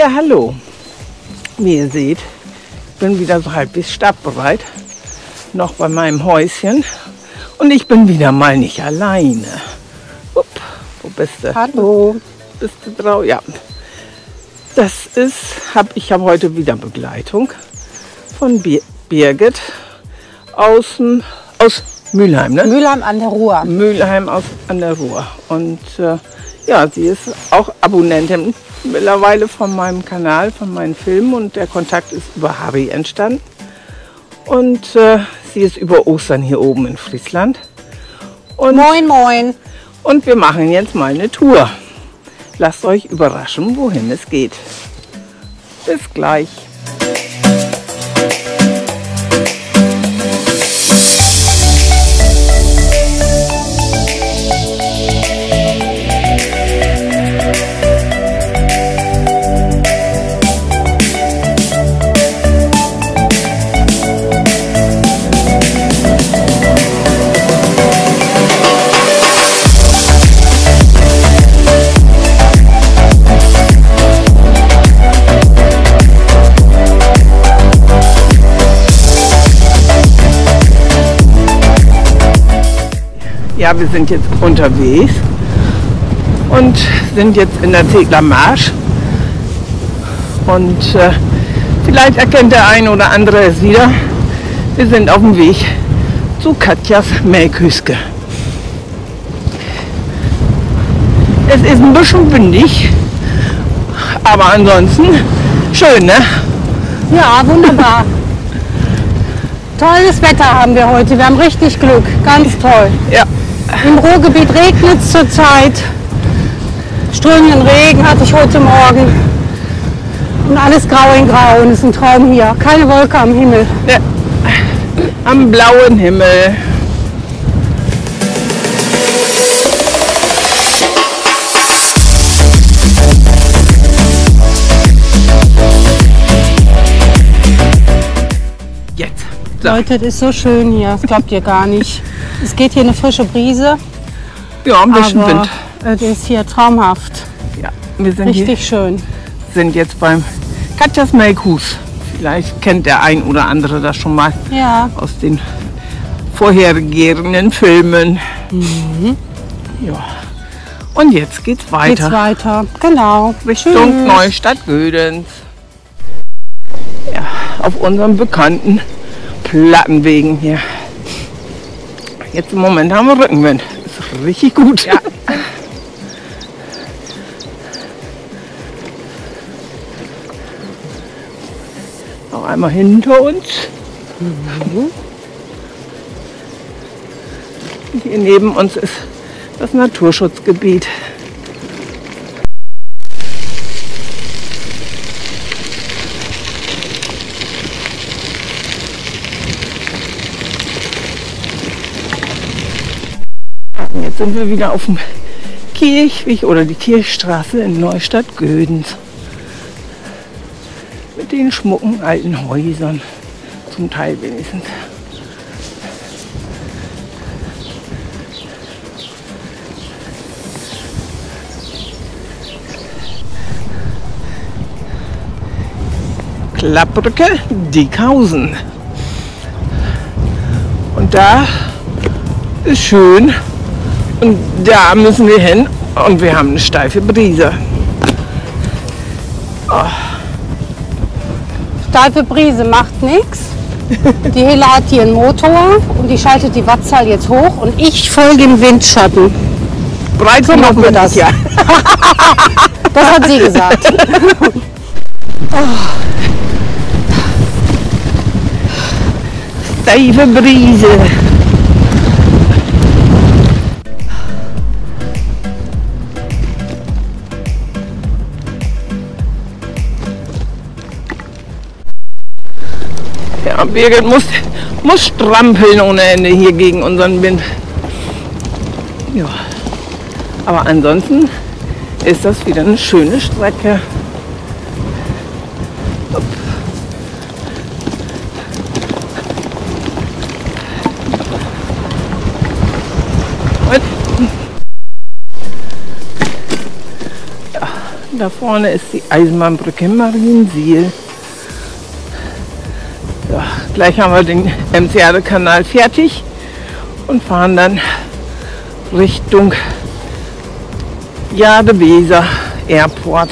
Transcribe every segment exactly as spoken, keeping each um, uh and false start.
Ja, hallo. Wie ihr seht, bin wieder so halbwegs startbereit. Noch bei meinem Häuschen. Und ich bin wieder mal nicht alleine. Upp, wo bist du? Hallo. Bist du drauf? Ja. Das ist, hab, ich habe heute wieder Begleitung von Bir Birgit aus, aus Mülheim. Ne? Mülheim an der Ruhr. Mülheim aus, an der Ruhr. Und äh, ja, sie ist auch Abonnentin mittlerweile von meinem Kanal, von meinen Filmen. Und der Kontakt ist über Harry entstanden. Und äh, sie ist über Ostern hier oben in Friesland. Und, moin, moin. Und wir machen jetzt mal eine Tour. Lasst euch überraschen, wohin es geht. Bis gleich. Ja, wir sind jetzt unterwegs und sind jetzt in der Tegler Marsch. Und äh, vielleicht erkennt der ein oder andere es wieder. Wir sind auf dem Weg zu Katjas Melkhüske. Es ist ein bisschen windig, aber ansonsten schön, ne? Ja, wunderbar. Tolles Wetter haben wir heute. Wir haben richtig Glück. Ganz toll. Ja. Im Ruhrgebiet regnet es zurzeit. Strömenden Regen hatte ich heute Morgen. Und alles grau in grau. Und es ist ein Traum hier. Keine Wolke am Himmel. Ja. Am blauen Himmel. Jetzt. So. Leute, es ist so schön hier. Das glaubt ihr gar nicht. Es geht hier eine frische Brise. Ja, ein bisschen aber Wind. Es ist hier traumhaft. Ja, wir sind Richtig hier, schön. sind jetzt beim Katjas Melkhus. Vielleicht kennt der ein oder andere das schon mal Ja. aus den vorhergehenden Filmen. Mhm. Ja. Und jetzt geht's weiter. Geht's weiter. Genau. Richtung Neustadt-Gödens. Ja, auf unseren bekannten Plattenwegen hier. Jetzt im Moment haben wir Rückenwind. Ist richtig gut. Ja. Noch einmal hinter uns. Mhm. Hier neben uns ist das Naturschutzgebiet. Jetzt sind wir wieder auf dem Kirchweg oder die Kirchstraße in Neustadt-Gödens. Mit den schmucken alten Häusern, zum Teil wenigstens. Klappbrücke, Dickhausen. Und da ist schön. Und da müssen wir hin und wir haben eine steife Brise. Oh. Steife Brise macht nichts. Die Hela hat hier einen Motor und die schaltet die Wattzahl jetzt hoch und ich folge im Windschatten. Breit So machen wir das. Ja. Das hat sie gesagt. Steife Brise. Ja, Birgit muss, muss strampeln ohne Ende hier gegen unseren Wind. Ja. Aber ansonsten ist das wieder eine schöne Strecke. da vorne ist die Eisenbahnbrücke Mariensiel. Ja, gleich haben wir den Emsjade-Kanal fertig und fahren dann Richtung Jade-Weser Airport.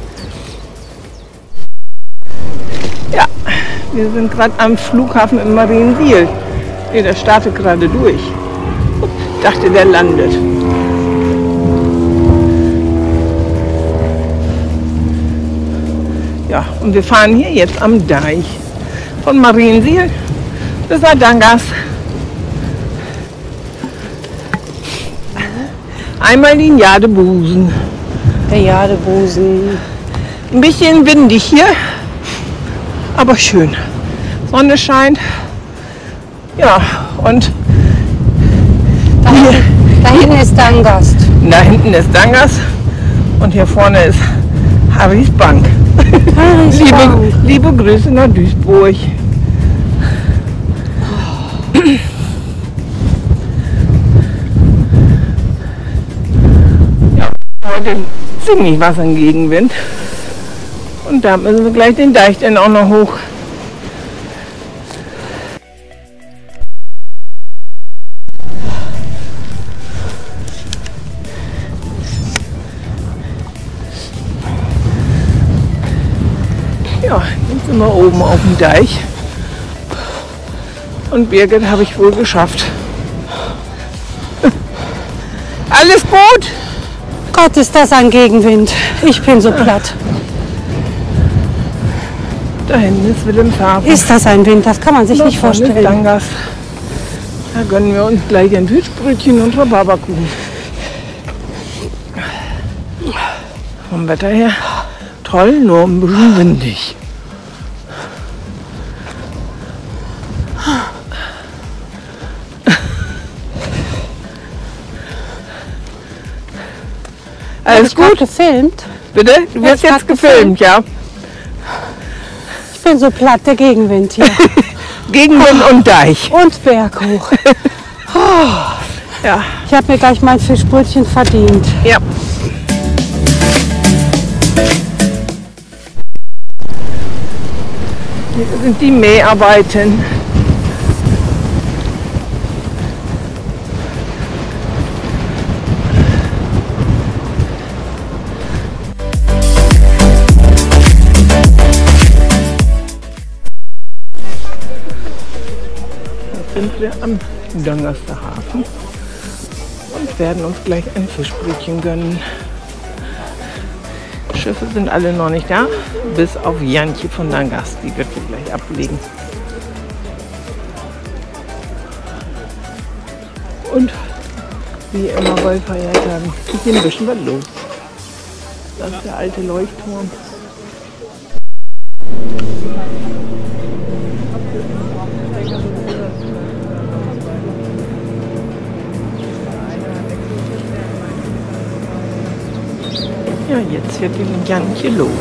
Ja, wir sind gerade am Flughafen in Mariensiel. Nee, der startet gerade durch. Ich dachte, der landet. Ja, und wir fahren hier jetzt am Deich von Mariensiel bis nach Dangas. Einmal den Jadebusen. Der Jadebusen. Ein bisschen windig hier, aber schön. Sonne scheint. Ja, und Da, hier, da hinten ist Dangast. da hinten ist Dangas und hier vorne ist Harrys Bank. Harrys Liebe, Bank. liebe Grüße nach Duisburg. Ja, heute ziemlich was an Gegenwind. Und da müssen wir gleich den Deich dann auch noch hoch. Ja, jetzt sind wir oben auf dem Deich. Und Birgit habe ich wohl geschafft. Alles gut? Gott, ist das ein Gegenwind. Ich bin so platt. Da hinten ist Wilhelmshaven. Ist das ein Wind? Das kann man sich Da nicht vorne ist vorstellen. Dangas. Da gönnen wir uns gleich ein Fischbrötchen und Rhabarberkuchen. Vom Wetter her toll, nur ein bisschen windig. Alles Hab ich grad gut? gefilmt? Bitte? Du wirst Jetzt jetzt grad gefilmt, ja? Ich bin so platt, der Gegenwind hier. Gegenwind und Deich. Und Berg hoch. Ja. Ich habe mir gleich mein Fischbrötchen verdient. Ja. Hier sind die Mäharbeiten. Jetzt sind wir am Dangaster Hafen und werden uns gleich ein Fischbrötchen gönnen. Schiffe sind alle noch nicht da, bis auf Jantje von Dangas, die wird wir gleich ablegen. Und wie immer bei Feiertagen ist hier ein bisschen was los. Das ist der alte Leuchtturm. Ja, jetzt fährt die Jantje los.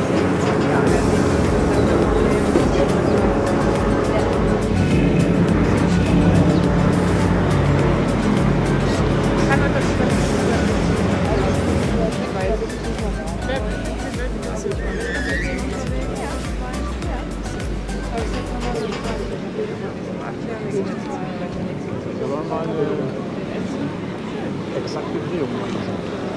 Exakte Drehung machen.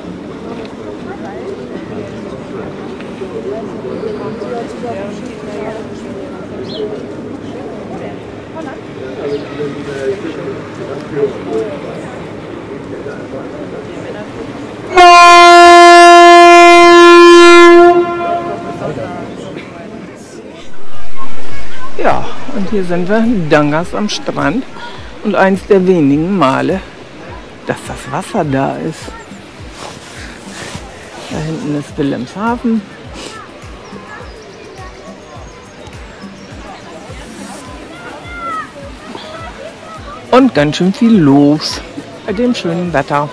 Ja, und hier sind wir in Dangas am Strand und eins der wenigen Male, dass das Wasser da ist. Da hinten ist Wilhelmshaven. Und ganz schön viel los bei dem schönen Wetter.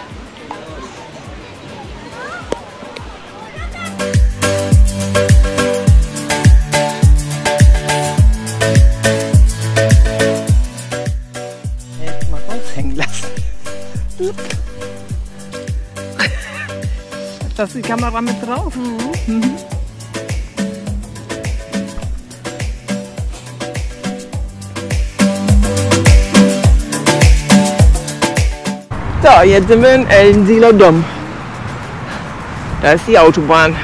Jetzt mal raushängen lassen. Da ist die Kamera mit drauf. Mhm. Mhm. So, jetzt sind wir in Ellensieler Dom. Da ist die Autobahn.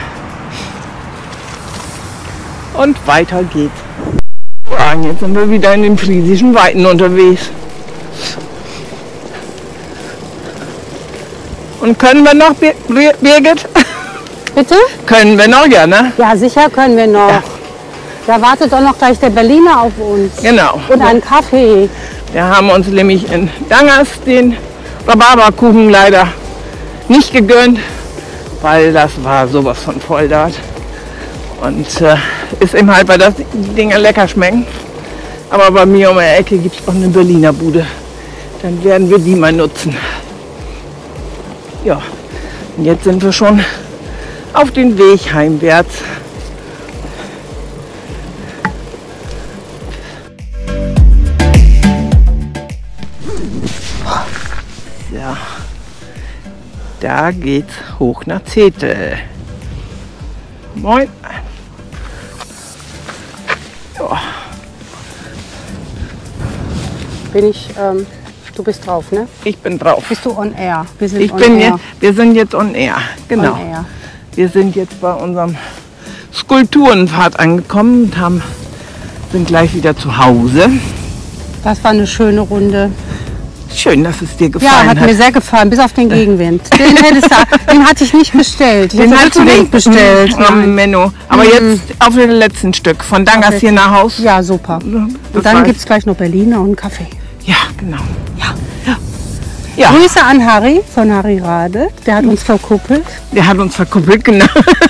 Und weiter geht's. Und jetzt sind wir wieder in den friesischen Weiten unterwegs. Und können wir noch, Bir Bir Birgit? Bitte? Können wir noch, ja, ne? Ja, sicher können wir noch. Ja. Da wartet doch noch gleich der Berliner auf uns. Genau. Und einen Kaffee. Wir haben uns nämlich in Dangers den Rhabarberkuchen leider nicht gegönnt, weil das war sowas von voll dort. Und äh, ist eben halt, weil das die Dinger lecker schmecken. Aber bei mir um die Ecke gibt es auch eine Berliner Bude. Dann werden wir die mal nutzen. Ja, und jetzt sind wir schon auf den Weg heimwärts. Ja, da geht's hoch nach Zetel. Moin. Ja. Bin ich, ähm, du bist drauf, ne? Ich bin drauf. Bist du on air? Wir sind Ich on bin air. jetzt, wir sind jetzt on air. Genau. On air. Wir sind jetzt bei unserem Skulpturenpfad angekommen und haben, sind gleich wieder zu Hause. Das war eine schöne Runde. Schön, dass es dir Ja, gefallen hat hat. mir sehr gefallen, bis auf den Gegenwind. Den, hättest du, den hatte ich nicht bestellt. Den hast du nicht bestellt. Oh, Nein. Menno. Aber Mhm. jetzt auf dem letzten Stück. Von Dangers Okay. hier nach Haus. Ja, super. Das Und dann war's. gibt es gleich noch Berliner und einen Kaffee. Ja, genau. Ja. Ja, Grüße an Harry von Harry Rade. Der hat uns verkuppelt. der hat uns verkuppelt, genau.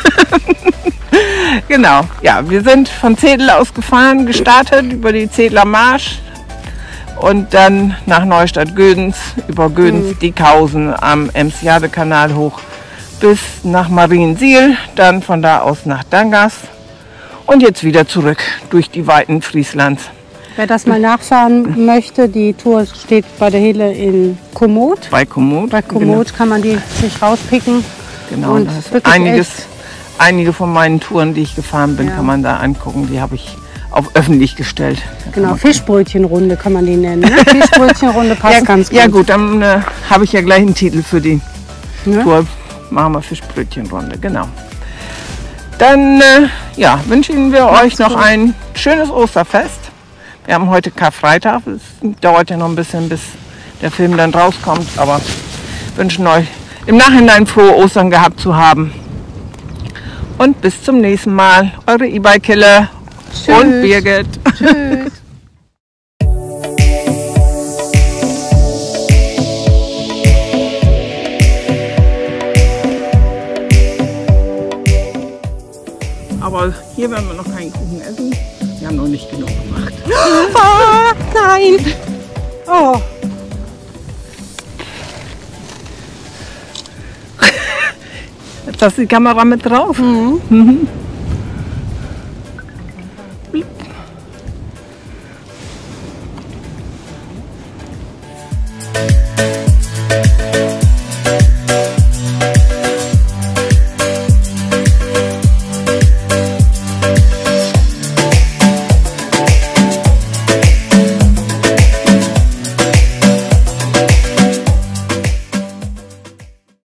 Genau. Ja, wir sind von Zedel aus gefahren, gestartet über die Zedler Marsch. Und dann nach Neustadt-Gödens, über Gödens-Dickhausen am Emsjade-Kanal hoch bis nach Mariensiel, dann von da aus nach Dangers und jetzt wieder zurück durch die Weiten Frieslands. Wer das mal nachfahren möchte, die Tour steht bei der Hele in Komoot. Bei Komoot. Bei Komoot kann man die sich rauspicken. Genau, und da ist wirklich einiges, echt- einige von meinen Touren, die ich gefahren bin, Ja. kann man da angucken. Die habe ich auf öffentlich gestellt. Da kann Genau, man- Fischbrötchenrunde kann man die nennen. Ne? Fischbrötchenrunde passt ja, ganz gut. ja gut, dann äh, habe ich ja gleich einen Titel für die Ne? Tour. Machen wir Fischbrötchenrunde, genau. Dann äh, ja, wünschen wir euch noch ein schönes Osterfest. Wir haben heute Karfreitag. Es dauert ja noch ein bisschen, bis der Film dann rauskommt. Aber wünschen euch im Nachhinein frohe Ostern gehabt zu haben. Und bis zum nächsten Mal. Eure E-Bike-Killer und Birgit. Tschüss. Aber hier werden wir noch keinen Kuchen essen. Wir haben noch nicht genug gemacht. Ah, nein. Oh. Jetzt hast du die Kamera mit drauf. Mhm. Mhm.